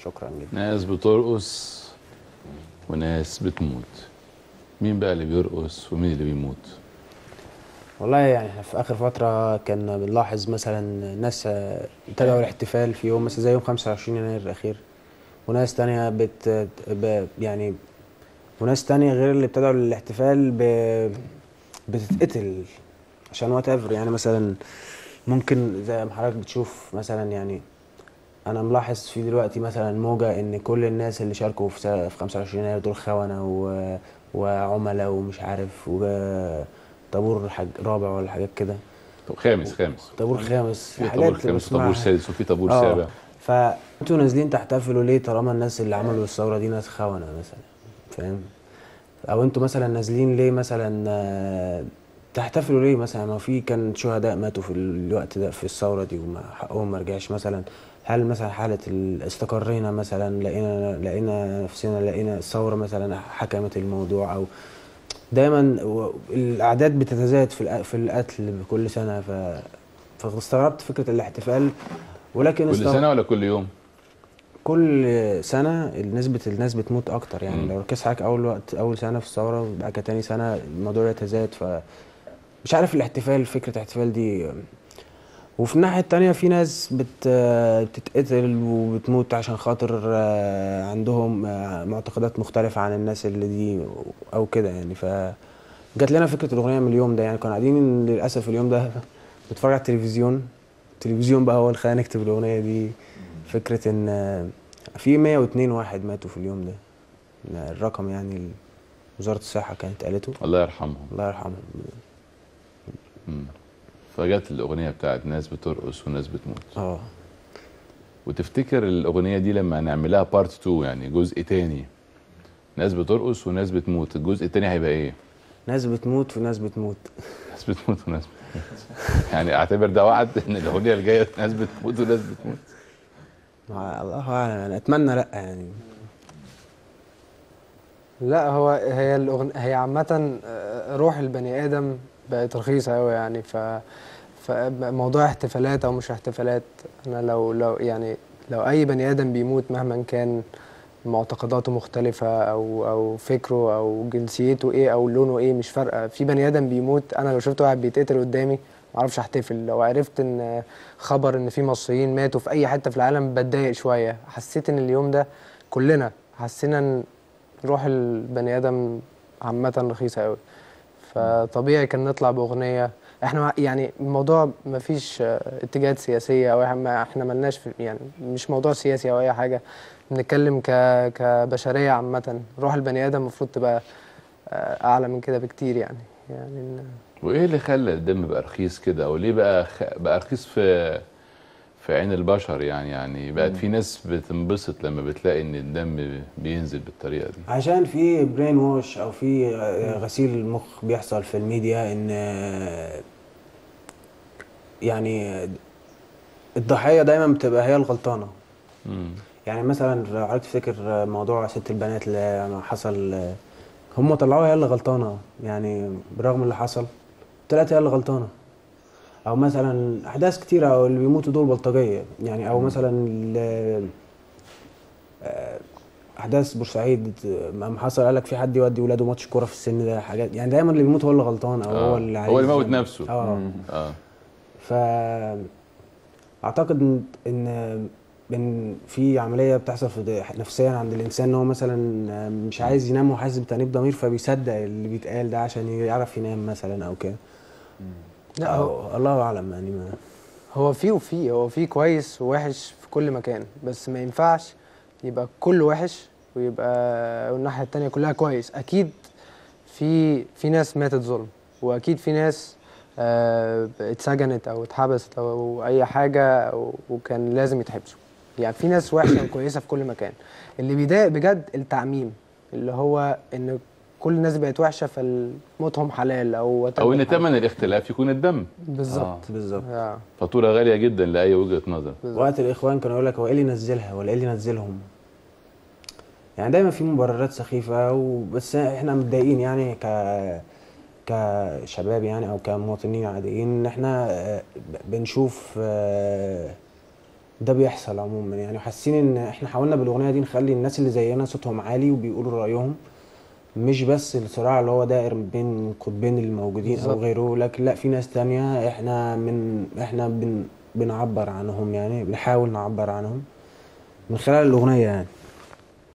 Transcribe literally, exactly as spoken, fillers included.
شكرا جدا. ناس بترقص وناس بتموت، مين بقى اللي بيرقص ومين اللي بيموت؟ والله يعني احنا في اخر فتره كنا بنلاحظ مثلا ناس آه، ابتدعوا الاحتفال في يوم مثلا زي يوم خمسة وعشرين يناير الاخير، وناس تانية بت ب... يعني وناس تانية غير اللي ابتدعوا الاحتفال ب... بتتقتل عشان وات ايفر. يعني مثلا ممكن زي ما حضرتك بتشوف مثلا، يعني انا ملاحظ في دلوقتي مثلا موجة ان كل الناس اللي شاركوا في سنة في خمسة وعشرين يناير دول خونة و... وعملاء ومش عارف وطابور حاج رابع ولا حاجات كده. طب خامس خامس طابور خامس، في طابور حاجات خامس وطابور بسمعها. سادس وفي طابور اه سابع. فانتوا نازلين تحتفلوا ليه طالما الناس اللي عملوا الثورة دي ناس خونة مثلا؟ فاهم؟ او انتوا مثلا نازلين ليه مثلا آه، تحتفلوا ليه مثلا؟ ما في كان شهداء ماتوا في الوقت ده في الثوره دي وما حقهم ما رجعش مثلا. هل مثلا حاله ال- استقرينا مثلا، لقينا لقينا نفسنا لقينا الثوره مثلا حكمت الموضوع؟ او دايما و- الاعداد بتتزايد في الق- في القتل بكل سنه. ف فاستغربت فكره الاحتفال، ولكن كل استغ... سنه ولا كل يوم؟ كل سنة نسبة الناس بتموت أكتر. يعني مم. لو ركزت حضرتك أول وقت أول سنة في الثورة بعد كده تاني سنة الموضوع يتزايد. فمش عارف الاحتفال، فكرة الاحتفال دي. وفي الناحية التانية في ناس بت بتتقتل وبتموت عشان خاطر آه، عندهم آه، معتقدات مختلفة عن الناس اللي دي أو كده يعني. ف جات لنا فكرة الأغنية من اليوم ده. يعني كنا قاعدين للأسف اليوم ده بنتفرج على التلفزيون. التلفزيون بقى هو اللي خلانا نكتب الأغنية دي. فكرة إن آه، في مية واتنين واحد ماتوا في اليوم ده. الرقم يعني وزارة الصحة كانت قالته. الله يرحمهم. الله يرحمهم. مم. فجت الاغنيه بتاعت ناس بترقص وناس بتموت. اه وتفتكر الاغنيه دي لما نعملها بارت اتنين، يعني جزء تاني، ناس بترقص وناس بتموت، الجزء التاني هيبقى ايه؟ ناس بتموت وناس بتموت. ناس بتموت وناس بتموت. يعني اعتبر ده وعد ان الاغنيه الجايه ناس بتموت وناس بتموت. مع- الله اعلم، انا اتمنى لا يعني. لا هو هي الأغن... هي عامة آه، روح البني آدم بقت رخيصة أوي يعني. ف فموضوع احتفالات أو مش احتفالات، أنا لو لو يعني لو أي بني آدم بيموت مهما كان معتقداته مختلفة أو أو فكره أو جنسيته إيه أو لونه إيه، مش فارقة. في بني آدم بيموت، أنا لو شفت واحد بيتقتل قدامي معرفش أحتفل. لو عرفت إن خبر إن في مصريين ماتوا في أي حتة في العالم بتضايق شوية. حسيت إن اليوم ده كلنا حسينا إن روح البني ادم عامه رخيصه قوي. فطبيعي كان نطلع باغنيه. احنا مع- يعني الموضوع ما فيش اتجاهات سياسيه او احنا احنا ملناش في، يعني مش موضوع سياسي او اي حاجه. بنتكلم ك كبشريه عامه. روح البني ادم المفروض تبقى آه، اعلى من كده بكتير يعني. يعني إن- وايه اللي خلى الدم بقى رخيص كده، او ليه بقى خ... بقى رخيص في في عين البشر؟ يعني يعني بقت في ناس بتنبسط لما بتلاقي ان الدم بينزل بالطريقه دي. عشان في برين ووش او في آه، غسيل المخ بيحصل في الميديا، ان آه، يعني الضحية دايما بتبقى هي الغلطانة. مم. يعني مثلا لو عرفت تفتكر موضوع ست البنات اللي لما حصل، آه، هم طلعوها هي اللي غلطانة. يعني بالرغم اللي حصل طلعت هي اللي غلطانة. او مثلا احداث كتيرة، او اللي بيموتوا دول بلطجية يعني. او مثلا ال- احداث بورسعيد لما حصل قال لك في حد يودي ولاده ماتش كوره في السن ده. حاجات يعني دايما اللي بيموت هو اللي غلطان، او هو اه اللي هو عايز اللي موت يعمل- نفسه. اه اه ف اعتقد ان ان إن في عمليه بتحصل في نفسيا عند الانسان، ان هو مثلا مش عايز ينام وحاسس بتأنيب ضمير، فبيصدق اللي بيتقال ده عشان يعرف ينام مثلا او كده. لا هو او الله اعلم يعني. ما هو في وفي هو في كويس ووحش في كل مكان، بس ما ينفعش يبقى كله وحش ويبقى والناحية التانية كلها كويس. أكيد في في ناس ماتت ظلم، وأكيد في ناس آه، اتسجنت أو اتحبست أو أي حاجة أو- وكان لازم يتحبسوا. يعني في ناس وحشة وكويسة في كل مكان. اللي بيضايق بجد التعميم، اللي هو إن كل الناس بقت وحشة فموتهم حلال أو او ان whatever حاجة. ثمن الاختلاف يكون الدم. بالظبط. بالظبط. آه. فاتوره غاليه جدا لاي وجهه نظر. بالظبط. وقت الاخوان كانوا يقول لك هو ايه اللي نزلها ولا ايه اللي نزلهم. يعني دايما في مبررات سخيفة، وبس احنا متضايقين يعني ك كشباب يعني او كمواطنين عاديين، ان احنا آه، ب- بنشوف آه، ده بيحصل عموما يعني، حاسين ان احنا حاولنا بالاغنيه دي نخلي الناس اللي زينا صوتهم عالي وبيقولوا رايهم، مش بس الصراع اللي هو دائر بين القطبين الموجودين او بالظبط. غيره، لكن لا، في ناس تانية احنا من احنا بن بنعبر عنهم يعني، بنحاول نعبر عنهم من خلال الاغنيه يعني.